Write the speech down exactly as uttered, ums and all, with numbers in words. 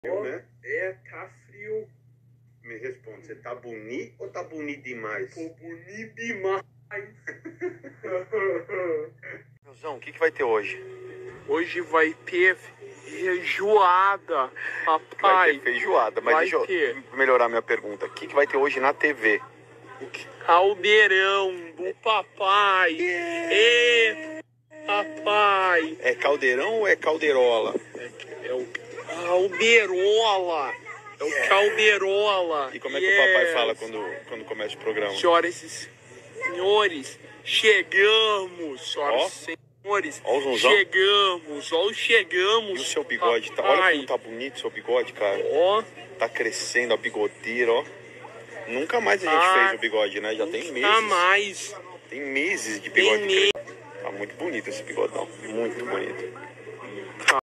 Frio, né? É, tá frio. Me responde, você tá bonito ou tá bonito demais? Tô bonito demais. Meuzão, o que, que vai ter hoje? Hoje vai ter feijoada, Vai papai. ter feijoada, mas vai deixa eu ter. melhorar minha pergunta. O que, que vai ter hoje na T V? Caldeirão do papai. E papai. É caldeirão ou é calderola? É, é o calderola. É o Yeah. calderola. E como é que o papai Yes. fala quando, quando começa o programa? Senhoras e senhores, chegamos. Senhoras Ó. e senhores, Ó o zunzão. chegamos. Ó, chegamos. E o seu bigode? Tá, olha como tá bonito o seu bigode, cara. Ó, Tá crescendo a bigodeira, ó. Nunca mais a gente Ah, fez o bigode, né? Já tem nunca meses. mais. Tem meses de Tem bigode meses. crescendo. Tá muito bonito esse bigodão. Muito bonito.